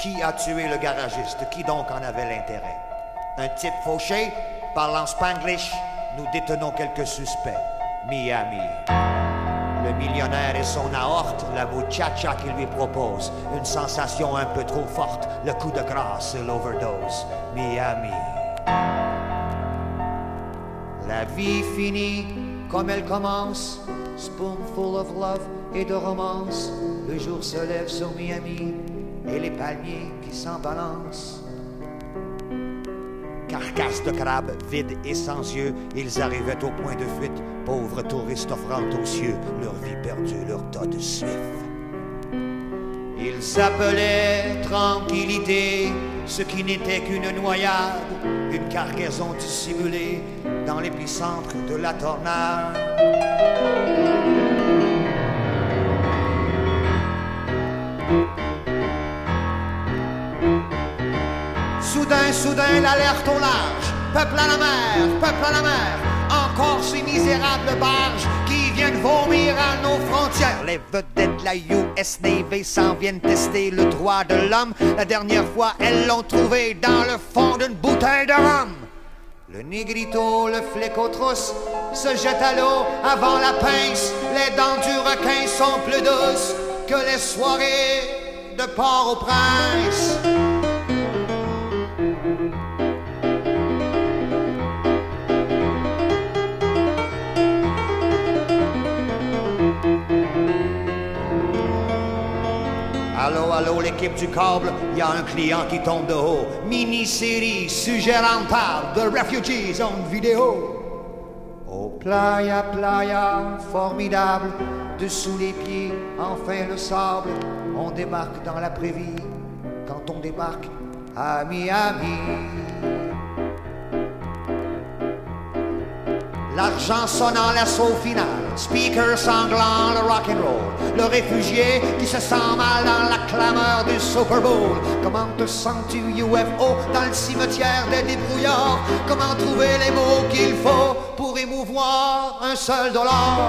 Qui a tué le garagiste? Qui donc en avait l'intérêt? Un type fauché? Parlant spanglish? Nous détenons quelques suspects. Miami. Le millionnaire et son aorte, la muchacha qu'il lui propose. Une sensation un peu trop forte, le coup de grâce et l'overdose. Miami. La vie finit comme elle commence, spoonful of love et de romance. Le jour se lève sur Miami et les palmiers qui s'en balancent. Carcasse de crabe, vide et sans yeux, ils arrivaient au point de fuite, pauvres touristes offrant aux cieux leur vie perdue, leur tas de suif. Ils s'appelaient tranquillité, ce qui n'était qu'une noyade, une cargaison dissimulée dans l'épicentre de la tornade. Soudain, l'alerte au large. Peuple à la mer, encore ces misérables barges qui viennent vomir à nos frontières. Les vedettes de la US Navy s'en viennent tester le droit de l'homme. La dernière fois, elles l'ont trouvé dans le fond d'une bouteille de rhum. Le négrito, le flic aux trousses, se jette à l'eau avant la pince. Les dents du requin sont plus douces que les soirées de Port-au-Prince. Allô, l'équipe du câble, y a un client qui tombe de haut. Mini-série, sujet rentable, The Refugees on vidéo. Oh, playa, formidable, dessous les pieds, enfin le sable. On débarque dans la prairie, quand on débarque à Miami. L'argent sonnant l'assaut final, speaker sanglant le rock'n'roll, le réfugié qui se sent mal dans la clameur du Super Bowl. Comment te sens-tu UFO dans le cimetière des débrouillards? Comment trouver les mots qu'il faut pour émouvoir un seul dollar?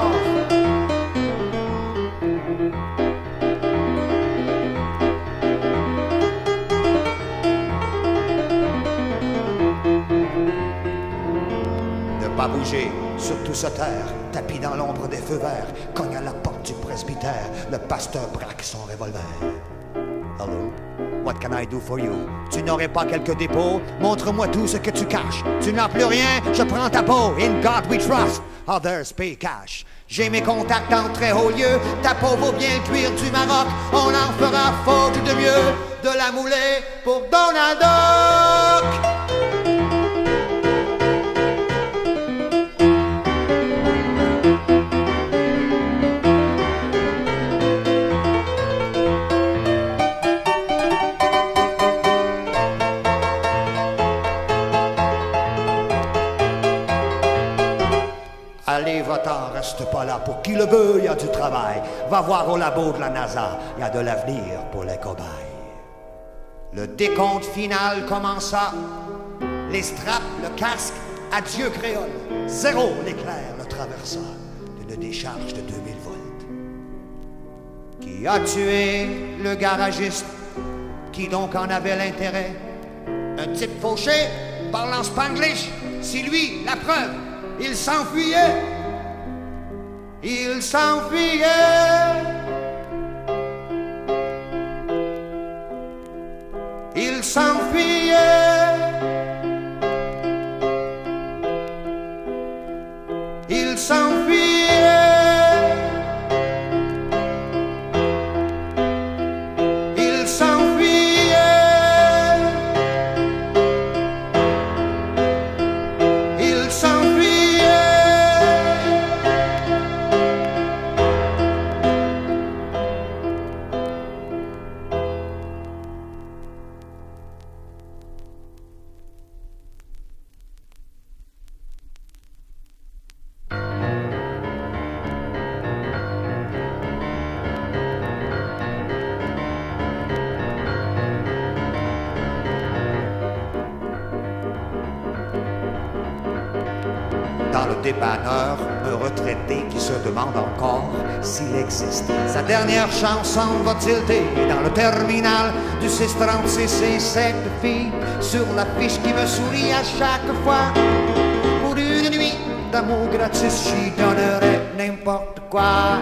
Pas bouger, surtout se taire, tapis dans l'ombre des feux verts, cogne à la porte du presbytère, le pasteur braque son revolver. Hello, what can I do for you? Tu n'aurais pas quelques dépôts? Montre-moi tout ce que tu caches. Tu n'as plus rien, je prends ta peau. In God we trust, others pay cash. J'ai mes contacts en très haut lieu, ta peau vaut bien le cuir du Maroc. On en fera faute de mieux, de la mouler pour Donald Duck. Allez, va-t'en, reste pas là. Pour qui le veut, y a du travail. Va voir au labo de la NASA, y a de l'avenir pour les cobayes. Le décompte final commença. Les straps, le casque, adieu créole. Zéro, l'éclair le traversa d'une décharge de 2000 volts. Qui a tué le garagiste? Qui donc en avait l'intérêt? Un type fauché, parlant spanglish? C'est lui, la preuve. Il s'enfuyait, il s'enfuyait. Il s'enfuyait. Il s'enfuyait. Il s'enfuyait. Il s'enfuyait. Dans le dépanneur, me retraité qui se demande encore s'il existe. Sa dernière chanson va tilter dans le terminal du 636 et cette fille sur l'affiche qui me sourit à chaque fois. Pour une nuit d'amour gratis, j'y donnerais n'importe quoi.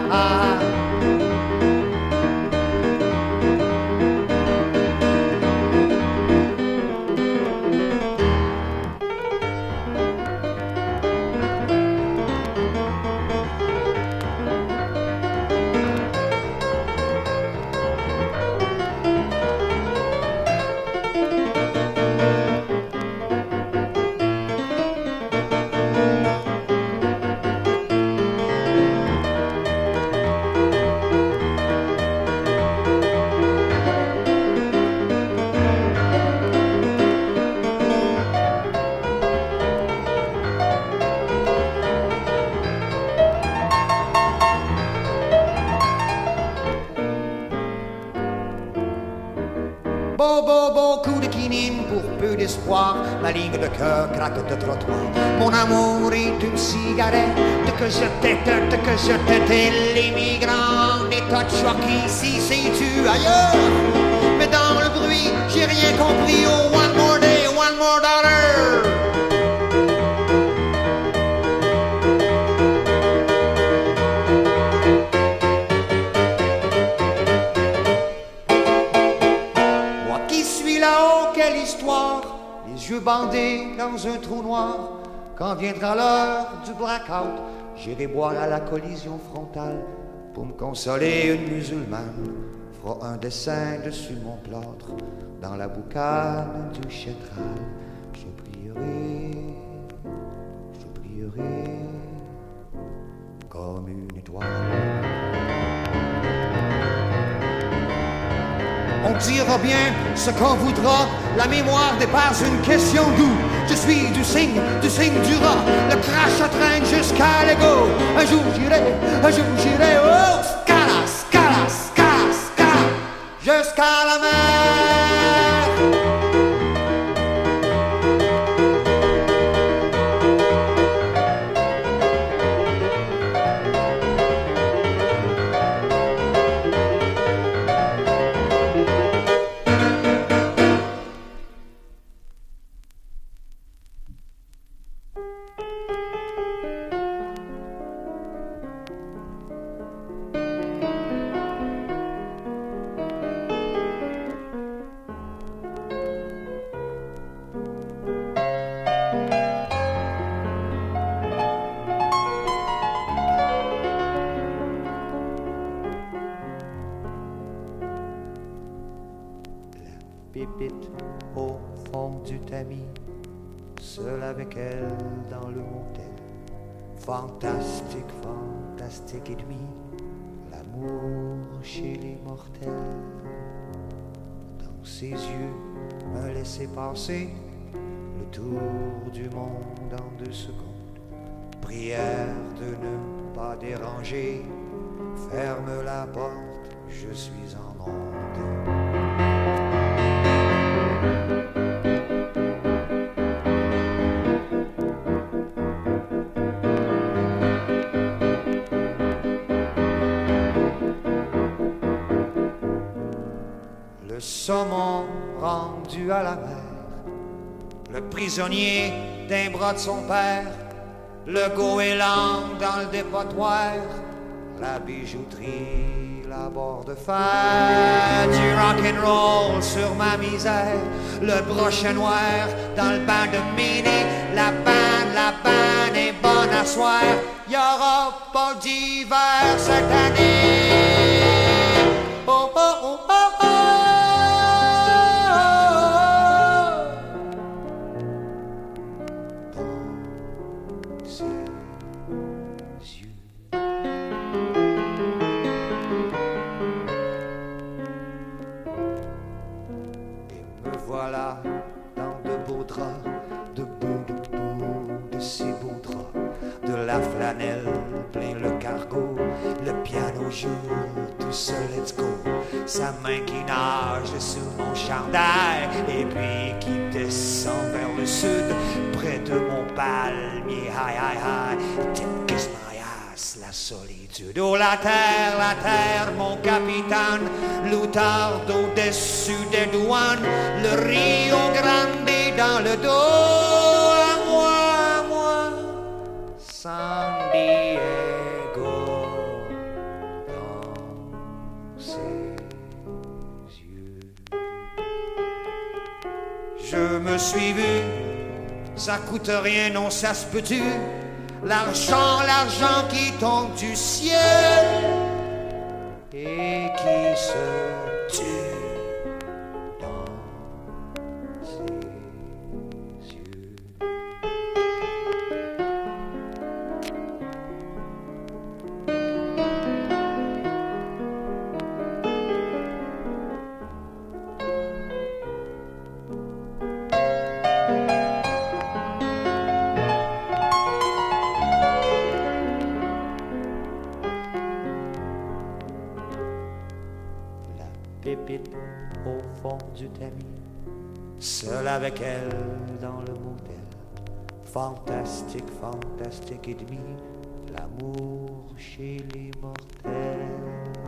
Beaucoup de quinine pour peu d'espoir. Ma ligne de cœur craque de trottoir. Mon amour est une cigarette que je t'étais l'immigrant. État de choc ici, c'est-tu ailleurs? Mais dans le bruit, j'ai rien compris. Oh, one more day, one more dollar. Quelle histoire, les yeux bandés dans un trou noir. Quand viendra l'heure du blackout, j'irai boire à la collision frontale. Pour me consoler, une musulmane fera un dessin dessus mon plâtre. Dans la boucane du chétral, je brillerai comme une étoile. On dira bien ce qu'on voudra, la mémoire dépasse une question de goût. Je suis du signe du rat, le crash traîne jusqu'à l'ego. Un jour j'irai, oh, scala, scala, scala, scala, jusqu'à la mer. Pépite au fond du tamis, seule avec elle dans le motel. Fantastique, fantastique et demi, l'amour chez les mortels. Dans ses yeux, me laisser passer le tour du monde en 2 secondes. Prière de ne pas déranger, ferme la porte, je suis en onde. Le saumon rendu à la mer, le prisonnier d'un bras de son père, le goéland dans le dépotoir, la bijouterie, la barre de fer, du rock'n'roll sur ma misère, le brochet noir dans le bain de minuit, la banne est bonne à soir, y aura pas d'hiver cette année. Oh, oh, oh, oh, oh. Voilà, dans de beaux draps, de ces beaux draps, de la flanelle plein le cargo, le piano joue tout seul, let's go, sa main qui nage sous mon chandail, et puis qui descend vers le sud, près de mon palmier, hi, hi, hi, kiss my eye. solitude. Oh la terre, mon capitaine, l'outarde au-dessus des douanes, le Rio Grande dans le dos, à moi, San Diego, dans ses yeux. Je me suis vu, ça coûte rien, non, ça se peut-tu? L'argent qui tombe du ciel et qui se tue dans ses yeux. Pépite au fond du tamis, seul avec elle dans le motel. Fantastique, fantastique et demi, l'amour chez les mortels.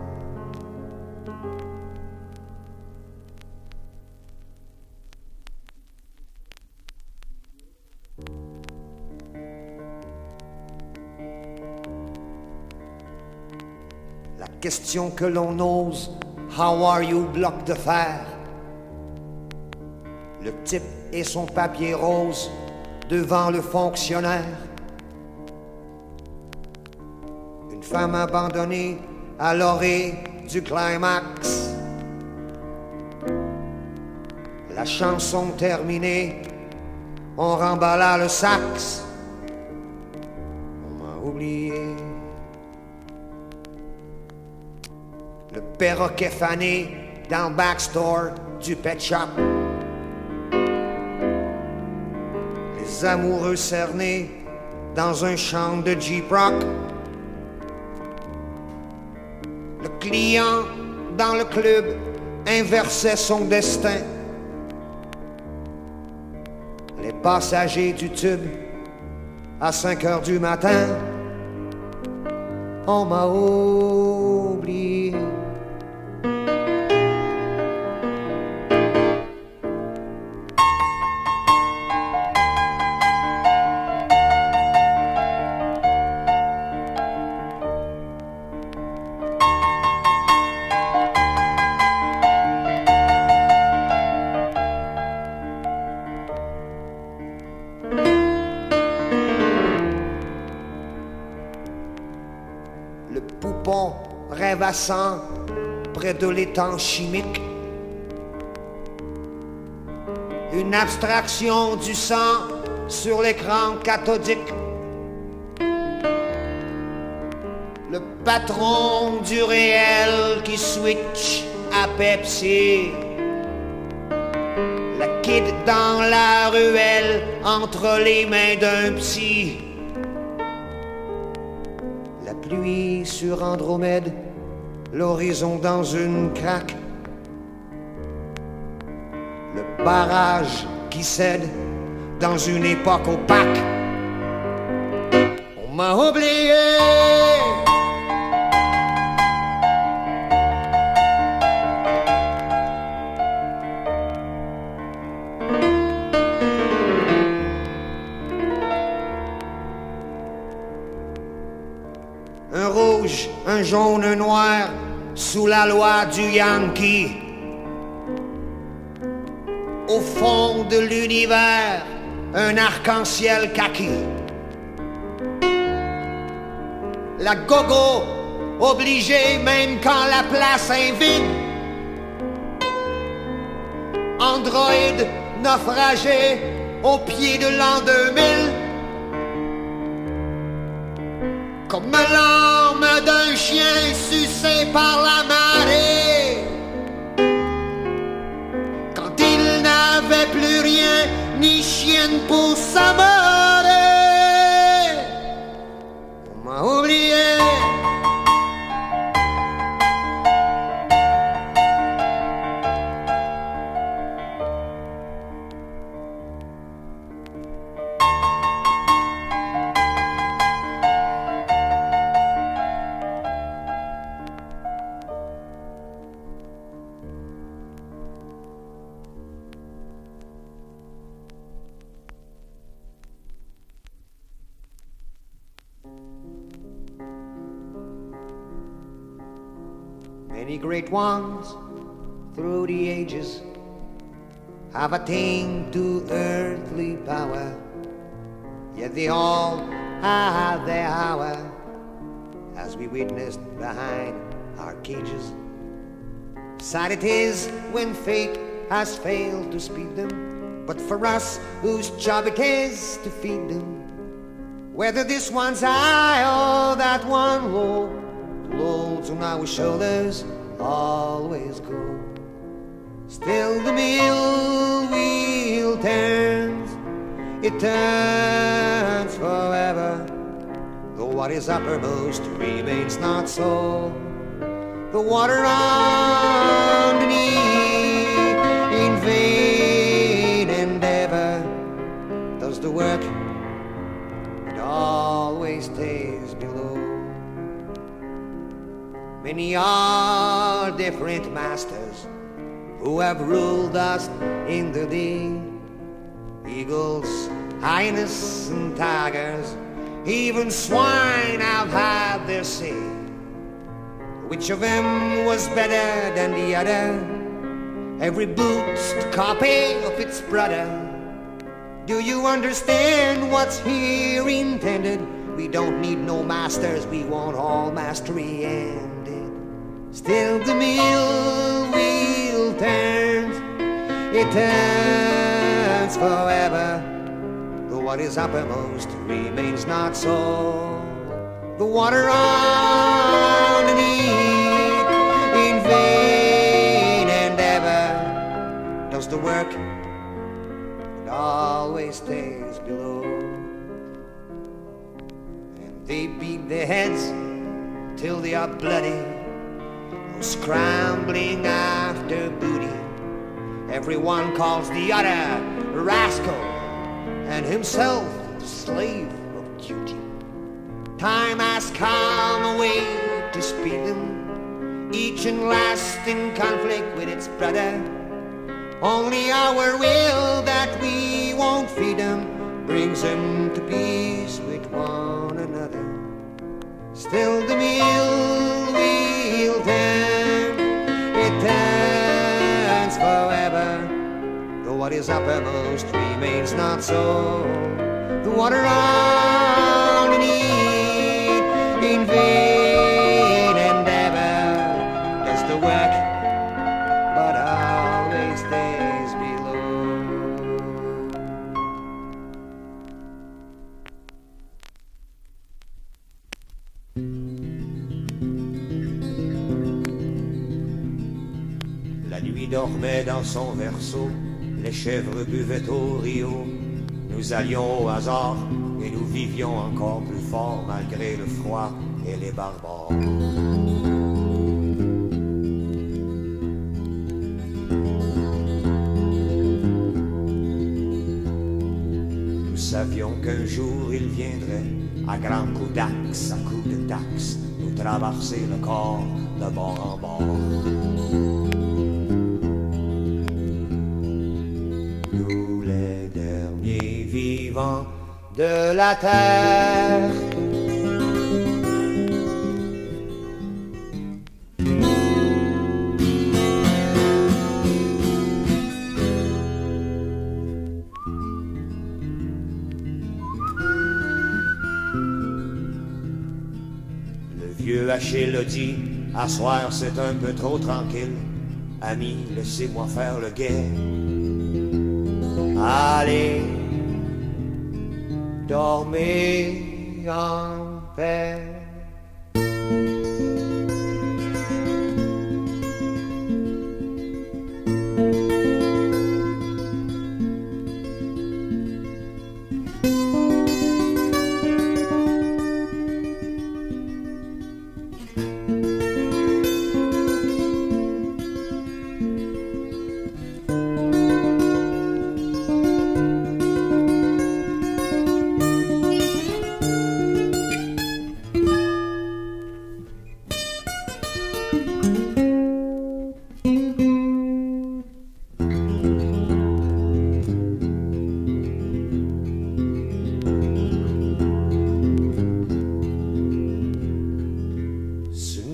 La question que l'on ose, how are you, bloc de fer. Le type et son papier rose devant le fonctionnaire. Une femme abandonnée à l'orée du climax. La chanson terminée, on remballa le sax. On m'a oublié. Le perroquet fané dans le backstore du pet shop. Les amoureux cernés dans un champ de Jeep Rock. Le client dans le club inversait son destin. Les passagers du tube à 5 heures du matin. On m'a oublié. Le poupon rêvassant près de l'étang chimique. Une abstraction du sang sur l'écran cathodique. Le patron du réel qui switch à Pepsi. La kid dans la ruelle entre les mains d'un psy. La pluie sur Andromède, l'horizon dans une craque. Le barrage qui cède dans une époque opaque. On m'a oublié. Un rouge, un jaune, un noir, sous la loi du Yankee. Au fond de l'univers, un arc-en-ciel kaki. La gogo, obligée même quand la place est vide. Android naufragé au pied de l'an 2000. Comme l'âme d'un chien sucé par la marée. Quand il n'avait plus rien, ni chienne pour s'amorer. On m'a oublié. Many great ones through the ages have attained to earthly power, yet they all have their hour, as we witnessed behind our cages. Sad it is when fate has failed to speed them, but for us whose job it is to feed them, whether this one's high or that one low, the loads on our shoulders always go. Still the mill wheel turns, it turns forever, though what is uppermost remains not so. The water underneath in vain endeavor does the work, it always stays below. Many are different masters who have ruled us in the day, eagles, hyenas and tigers, even swine have had their say. Which of them was better than the other? Every boot's the copy of its brother. Do you understand what's here intended? We don't need no masters, we want all mastery ended. Still the mill wheel turns, it turns forever, though what is uppermost remains not so. The water underneath in vain endeavor does the work, it always stays below. And they beat their heads till they are bloody, scrambling after booty. Everyone calls the other rascal, and himself the slave of duty. Time has come a way to speed them, each in lasting conflict with its brother. Only our will that we won't feed them brings them to peace with one another. Still the mill wheel turns, it turns forever, though what is uppermost remains not so. The water underneath in vain endeavor does the work, but always stays below. La nuit dormait dans son berceau, les chèvres buvaient au rio. Nous allions au hasard et nous vivions encore plus fort malgré le froid et les barbares. Nous savions qu'un jour il viendrait, à grands coups d'axe, à coups de taxe, nous traverser le corps de bord en bord. Nous les derniers vivants de la terre. Le vieux Achille le dit, à soir c'est un peu trop tranquille. Amis, laissez-moi faire le guet. Allez, dormez en paix.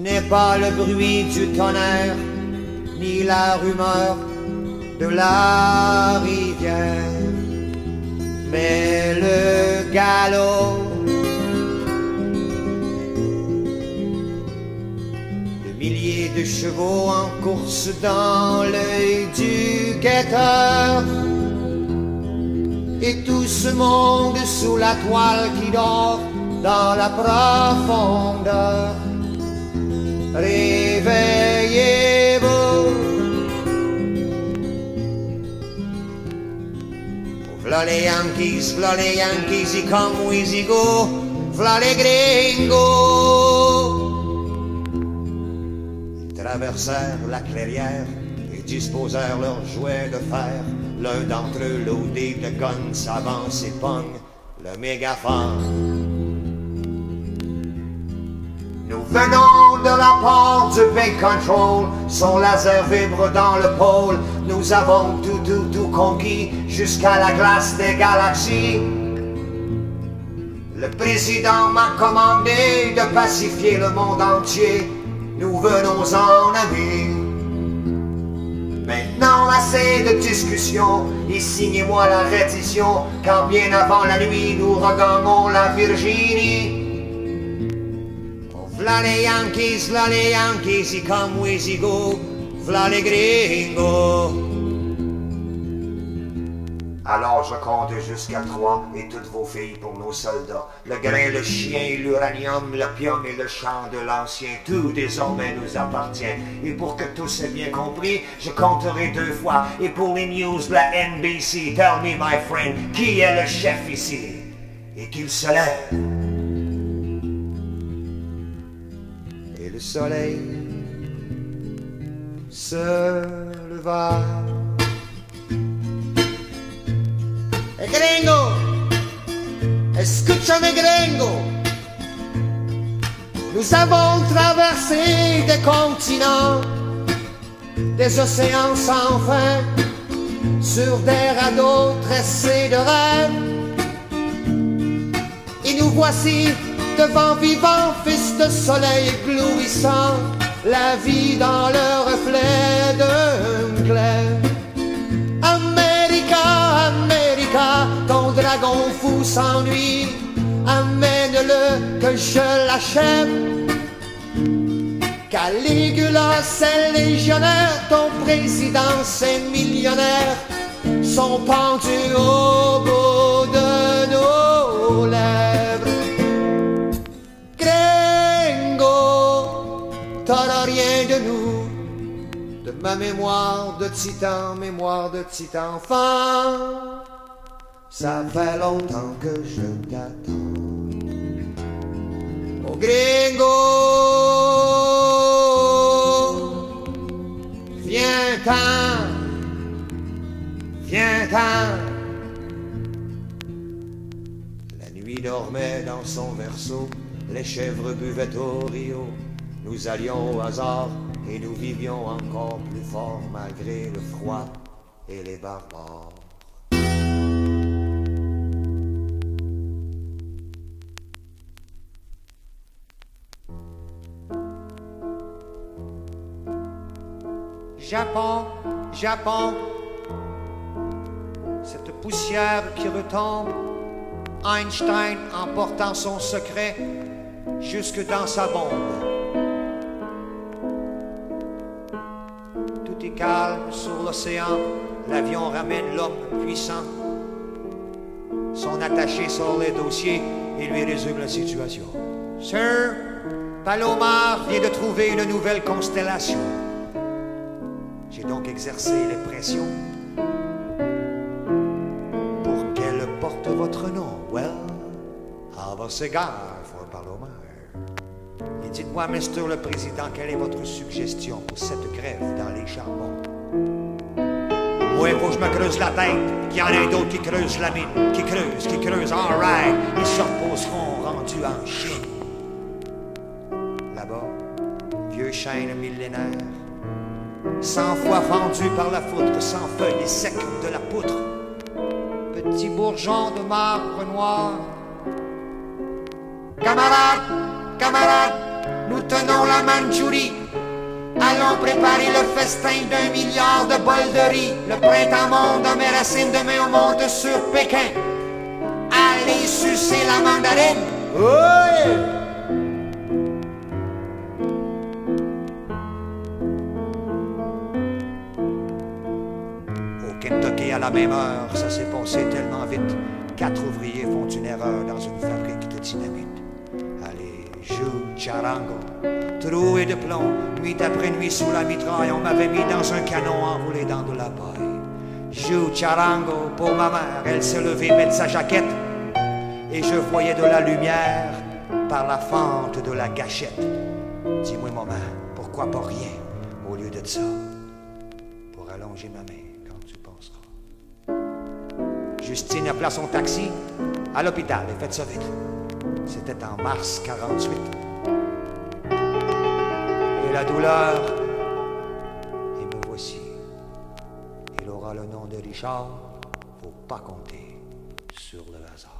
n'est pas le bruit du tonnerre, ni la rumeur de la rivière, mais le galop de milliers de chevaux en course dans l'œil du guetteur, et tout ce monde sous la toile qui dort dans la profondeur. Réveillez-vous, v'là les Yankees, ils come with ils go, v'là les gringos. Ils traversèrent la clairière et disposèrent leurs jouets de fer. L'un d'entre eux, loadé de guns, s'avance et pogne le mégaphone. Nous venons de la part du Big Control, son laser vibre dans le pôle. Nous avons tout conquis jusqu'à la glace des galaxies. Le président m'a commandé de pacifier le monde entier. Nous venons en amis. Maintenant assez de discussion et signez-moi la reddition, car bien avant la nuit nous regagnons la Virginie. V'là les Yankees, ils come with ils go, v'là les gringos. Alors je compte jusqu'à 3 et toutes vos filles pour nos soldats. Le grain, le chien, l'uranium, l'opium et le chant de l'ancien, tout désormais nous appartient. Et pour que tous aient bien compris, je compterai 2 fois. Et pour les news de la NBC, tell me my friend, qui est le chef ici? Et qu'il se lève. Et le soleil se leva. Gringo, escúchame gringo, nous avons traversé des continents, des océans sans fin, sur des radeaux tressés de rêves, et nous voici devant vivants fils de soleil éblouissant, la vie dans le reflet d'un clair. Ton dragon fou s'ennuie, amène-le que je l'achève. Caligula c'est légionnaire, ton président c'est millionnaire, sont pendus au bout de nos lèvres. Gringo, t'auras rien de nous, de ma mémoire de titan enfant. Ça fait longtemps que je t'attends. Oh gringo, viens-t'en, viens-t'en. La nuit dormait dans son berceau, les chèvres buvaient au rio. Nous allions au hasard et nous vivions encore plus fort malgré le froid et les barbares. Japon, Japon, cette poussière qui retombe, Einstein emportant son secret jusque dans sa bombe. Tout est calme sur l'océan, l'avion ramène l'homme puissant. Son attaché sort les dossiers et lui résume la situation. Sir, Palomar vient de trouver une nouvelle constellation. J'ai donc exercé les pressions pour qu'elle porte votre nom. Well, have a cigar for Palomar. Et dites-moi, Mr. le Président, quelle est votre suggestion pour cette grève dans les charbons? Moi, il faut que je me creuse la tête, qu'il y en ait d'autres qui creusent la mine, qui creusent, all right. Ils se reposeront rendus en Chine. Là-bas, vieux chêne millénaire, 100 fois fendu par la foutre, sans feuilles et sec de la poutre. Petit bourgeon de marbre noir. Camarade, camarade, nous tenons la Mandchourie. Allons préparer le festin d'1 milliard de bols de riz. Le printemps monte dans mes racines, demain on monte sur Pékin. Allez sucer la mandarine. Oui. Au Kentucky à la même heure, ça s'est passé tellement vite. 4 ouvriers font une erreur dans une fabrique de dynamite. Allez, joue charango, troué de plomb, nuit après nuit sous la mitraille, on m'avait mis dans un canon enroulé dans de la paille. Joue charango pour ma mère, elle s'est levée mettre sa jaquette, et je voyais de la lumière par la fente de la gâchette. Dis-moi maman, pourquoi pas rien au lieu de ça, pour allonger ma main quand tu penseras. Justine a placé son taxi à l'hôpital, et faites ça vite. C'était en mars 48. Et la douleur, et me voici. Il aura le nom de Richard, faut pas compter sur le hasard.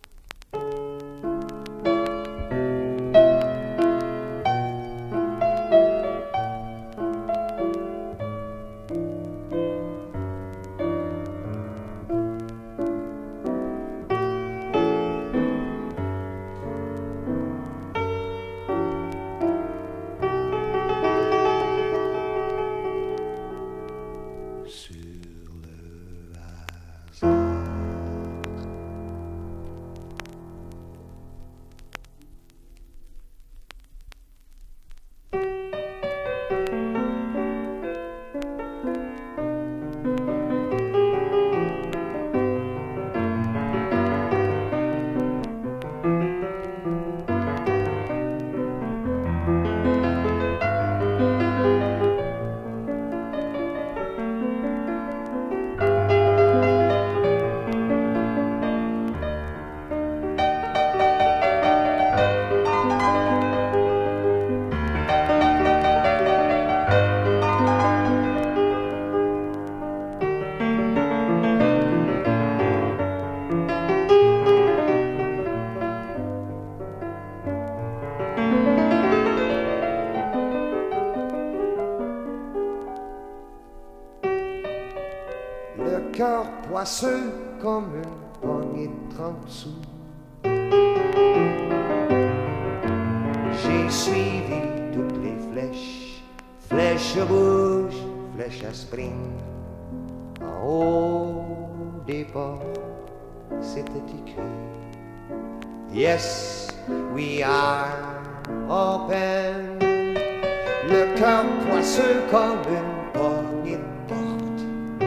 Cœur poisseux comme une poignée de 30 sous. J'ai suivi toutes les flèches, flèches rouges, flèches à spring. En haut des portes, c'était écrit Yes, we are open. Le cœur poisseux comme une poignée de porte.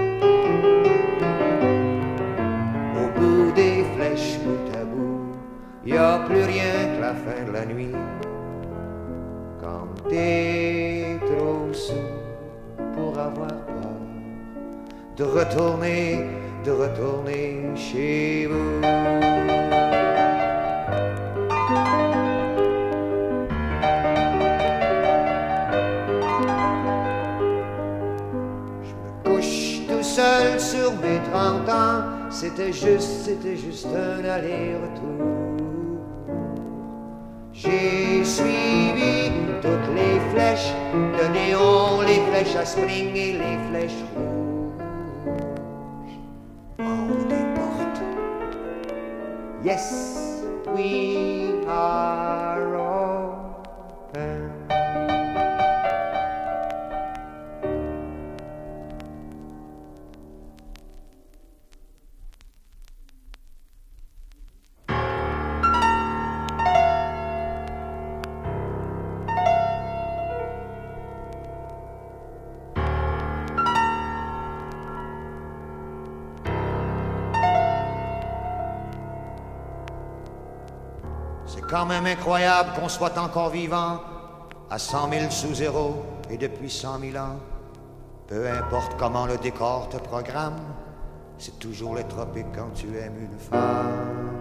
Des flèches bout à bout, y a plus rien que la fin de la nuit. Quand t'es trop sous pour avoir peur de retourner chez vous. Je me couche tout seul sur mes 30 ans. C'était juste un aller-retour. J'ai suivi toutes les flèches de néon, les flèches à spring et les flèches rouges. En haut des portes. Yes, we are open. C'est quand même incroyable qu'on soit encore vivant à 100 000 sous zéro et depuis 100 000 ans. Peu importe comment le décor te programme, c'est toujours les tropiques quand tu aimes une femme.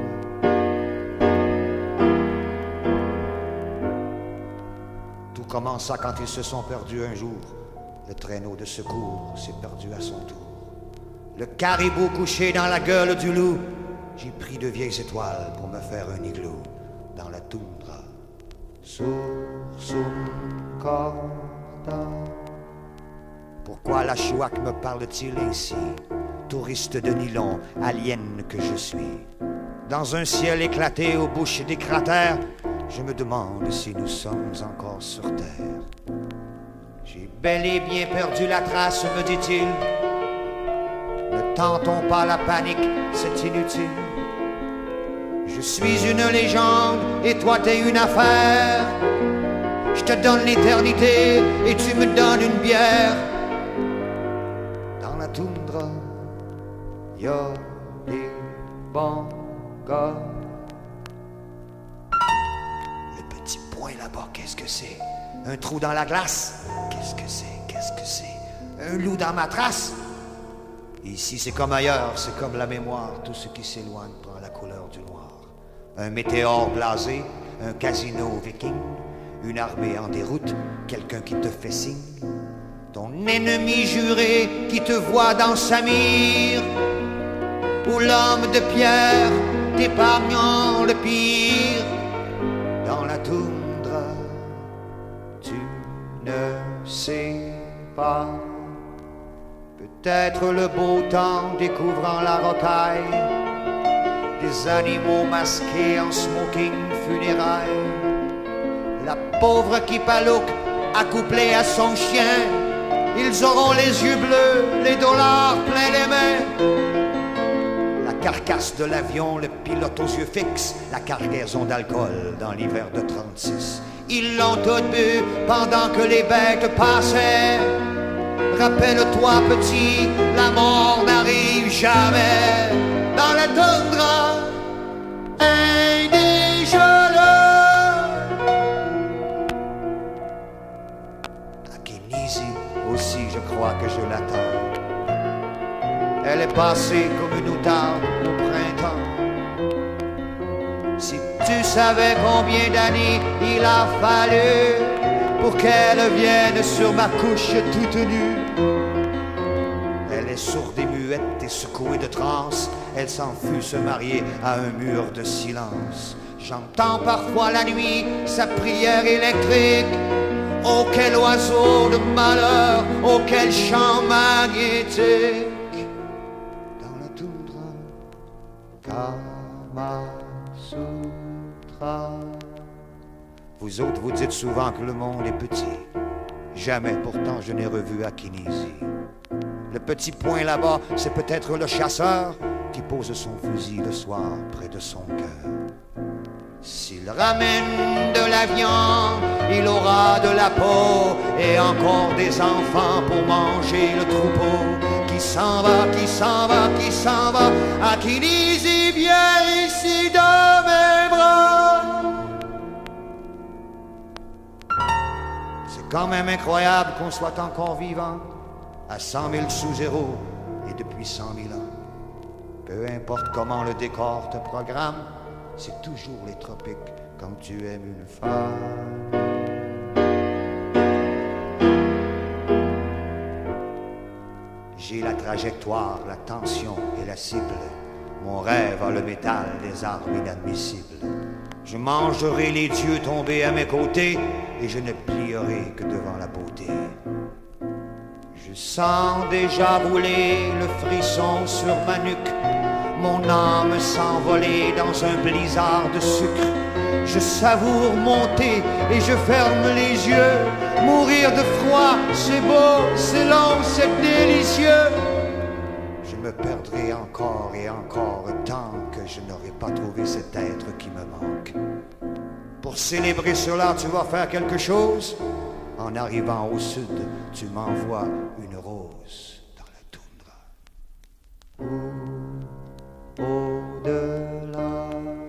Tout commença quand ils se sont perdus un jour. Le traîneau de secours s'est perdu à son tour. Le caribou couché dans la gueule du loup. J'ai pris de vieilles étoiles pour me faire un igloo dans la toundra sursum corda. Pourquoi la Chouac me parle-t-il ainsi? Touriste de nylon, alien que je suis. Dans un ciel éclaté aux bouches des cratères, je me demande si nous sommes encore sur terre. J'ai bel et bien perdu la trace, me dit-il. Ne tentons pas la panique, c'est inutile. Je suis une légende et toi t'es une affaire. Je te donne l'éternité et tu me donnes une bière. Dans la toundra, y a des bons gars. Le petit point là-bas, qu'est-ce que c'est? Un trou dans la glace? Qu'est-ce que c'est? Qu'est-ce que c'est? Un loup dans ma trace? Ici, c'est comme ailleurs, c'est comme la mémoire. Tout ce qui s'éloigne prend la couleur du noir. Un météore blasé, un casino viking, une armée en déroute, quelqu'un qui te fait signe. Ton ennemi juré qui te voit dans sa mire. Ou l'homme de pierre t'épargnant le pire. Dans la toundra, tu ne sais pas. Peut-être le beau temps découvrant la rocaille, des animaux masqués en smoking funérailles, la pauvre qui palouque accouplée à son chien. Ils auront les yeux bleus, les dollars plein les mains. La carcasse de l'avion, le pilote aux yeux fixes, la cargaison d'alcool dans l'hiver de 36. Ils l'ont tout bu pendant que les bêtes passaient. Rappelle-toi petit, la mort n'arrive jamais. Dans la toundra, indigène. À Kenizi aussi, je crois que je l'attends. Elle est passée comme une outarde au printemps. Si tu savais combien d'années il a fallu pour qu'elle vienne sur ma couche toute nue. Elle est sourde et muette et secouée de transe. Elle s'en fut se marier à un mur de silence. J'entends parfois la nuit sa prière électrique. Oh quel oiseau de malheur, oh quel chant magnétique. Dans la toundra, Kama Sutra. Vous autres, vous dites souvent que le monde est petit. Jamais, pourtant, je n'ai revu à Kenizi. Le petit point là-bas, c'est peut-être le chasseur qui pose son fusil le soir près de son cœur. S'il ramène de la viande, il aura de la peau et encore des enfants pour manger le troupeau. Qui s'en va, qui s'en va, qui s'en va à Kenizi, viens ici dans mes bras. C'est quand même incroyable qu'on soit encore vivant à 100 000 sous zéro et depuis 100 000 ans. Peu importe comment le décor te programme, c'est toujours les tropiques quand tu aimes une femme. J'ai la trajectoire, la tension et la cible. Mon rêve a le métal des armes inadmissibles. Je mangerai les dieux tombés à mes côtés et je ne plierai que devant la beauté. Je sens déjà brûler le frisson sur ma nuque, mon âme s'envoler dans un blizzard de sucre. Je savoure monter et je ferme les yeux. Mourir de froid, c'est beau, c'est long, c'est délicieux. Je me perdrai encore et encore tant que je n'aurai pas trouvé cet être qui me manque. Pour célébrer cela, tu vas faire quelque chose. En arrivant au sud, tu m'envoies une rose dans la toundra. Au-delà.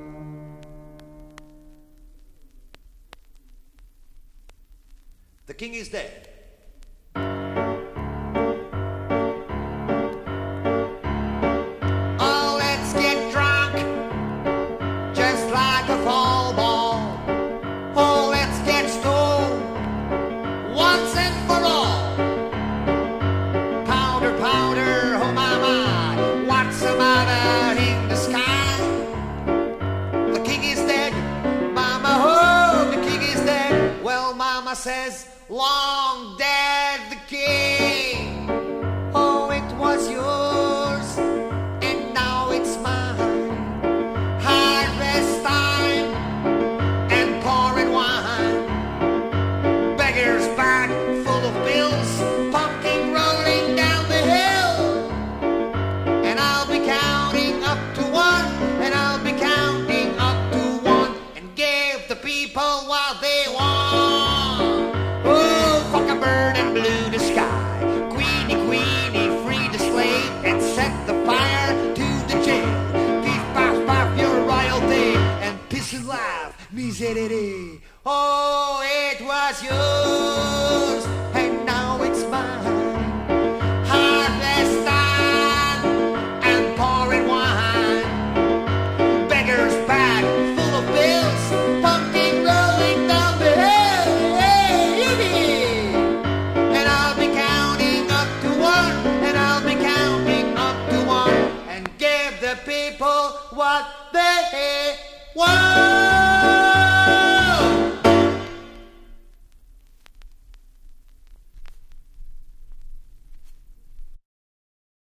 The king is dead. Oh, let's get drunk, just like a fall ball. Oh, let's get stoned once and for all. Powder, powder, oh my, my, what's the matter in the sky? The king is dead, mama, oh, the king is dead. says, long dead the king. Oh, it was yours, and now it's mine. Harvest time, and pouring wine. Beggar's bag full of bills, pumpkin rolling down the hill. And I'll be counting up to one, and I'll be counting up to one, and give the people what they want. Oh, fuck a bird and blue the sky. Queenie, Queenie, free the slave and set the fire to the jail. Beef, baff, baff, your royalty, and piss and laugh, misery. Oh, it was yours, and now it's mine. Harvest time, and pouring wine. Beggar's bag full of bills, pumpkin rolling down the hill. Hey, yippee! And I'll be counting up to one, and I'll be counting up to one, and give the people what they want.